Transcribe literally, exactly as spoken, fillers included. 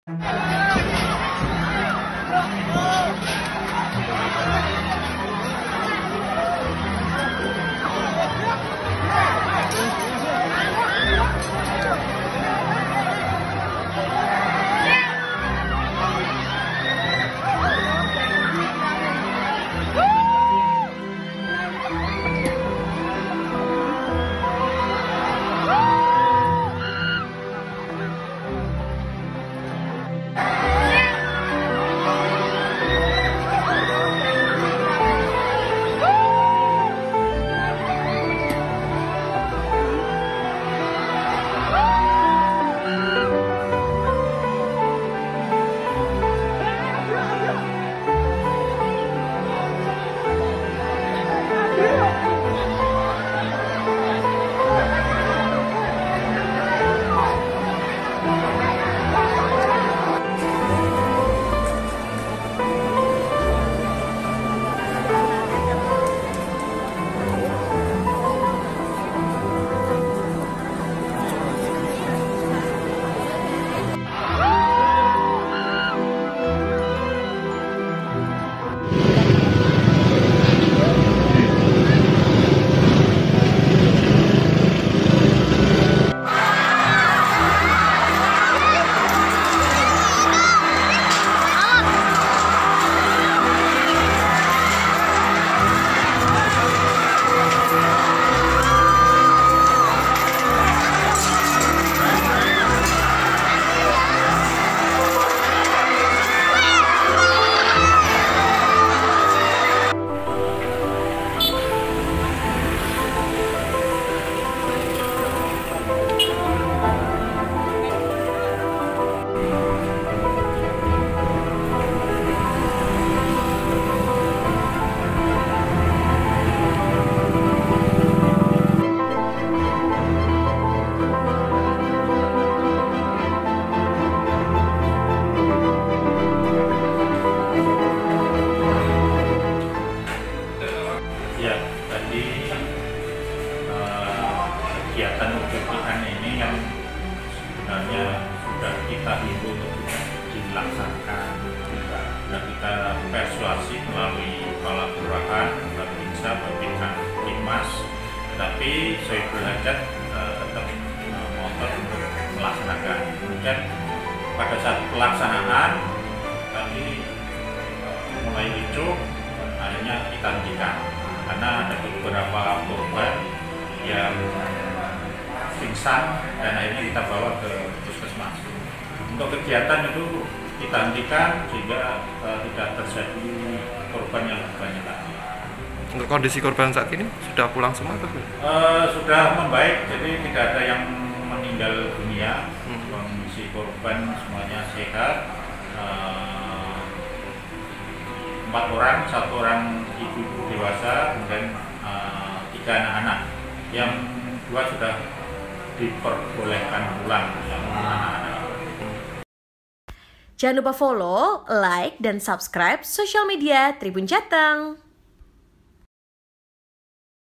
Ya, tadi uh, kegiatan pembersihan ini yang sebenarnya sudah kita himbau untuk dilaksanakan. Sudah kita persuasi melalui kepala kelurahan, Babinsa, Babinkan Timas, tapi Soebul Hajat uh, tetap uh, ngotot untuk melaksanakan. Kemudian pada saat pelaksanaan tadi uh, mulai ricuh, akhirnya kita hentikan. Karena ada beberapa korban yang pingsan dan akhirnya kita bawa ke puskesmas. Untuk kegiatan itu kita hentikan sehingga uh, tidak terjadi korban yang banyak lagi. Untuk kondisi korban saat ini sudah pulang semua atau uh, sudah membaik, jadi tidak ada yang meninggal dunia. Hmm. Kondisi korban semuanya sehat. Uh, empat orang, satu orang ibu dewasa, kemudian uh, tiga anak-anak, yang dua sudah diperbolehkan pulang, yang anak-anak. Jangan lupa follow, like, dan subscribe sosial media Tribun Jateng.